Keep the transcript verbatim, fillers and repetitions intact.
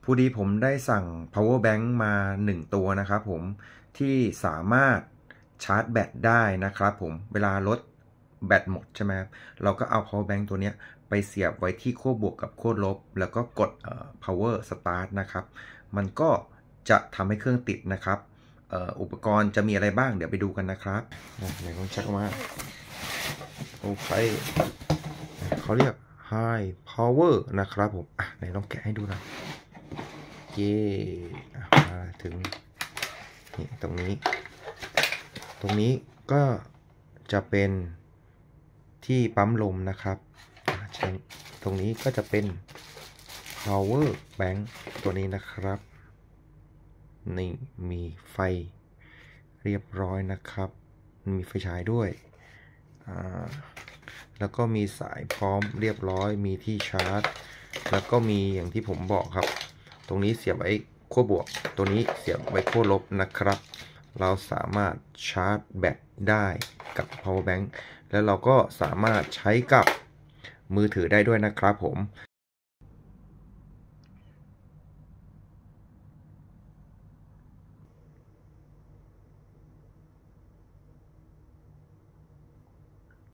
อดีผมได้สั่ง power bank มาหนึ่งตัวนะครับผมที่สามารถชาร์จแบตได้นะครับผมเวลารถแบตหมดใช่ไหมครับเราก็เอา power bank ตัวนี้ไปเสียบไว้ที่ขั้วบวกกับขั้วลบแล้วก็กด power start นะครับมันก็จะทำให้เครื่องติดนะครับอุปกรณ์จะมีอะไรบ้างเดี๋ยวไปดูกันนะครับไหนลองเช็คมาโอเคเขาเรียก high power นะครับผมอ่ะไหนลองแกะให้ดูนะเย่มาถึงนี่ตรงนี้ตรงนี้ก็จะเป็นที่ปั๊มลมนะครับตรงนี้ก็จะเป็น power bank ตัวนี้นะครับนี่มีไฟเรียบร้อยนะครับมีไฟฉายด้วยอ่าแล้วก็มีสายพร้อมเรียบร้อยมีที่ชาร์จแล้วก็มีอย่างที่ผมบอกครับตรงนี้เสียบไว้ขั้วบวกตัวนี้เสียบไว้ขั้วลบนะครับเราสามารถชาร์จแบตได้กับ power bank แล้วเราก็สามารถใช้กับมือถือได้ด้วยนะครับผม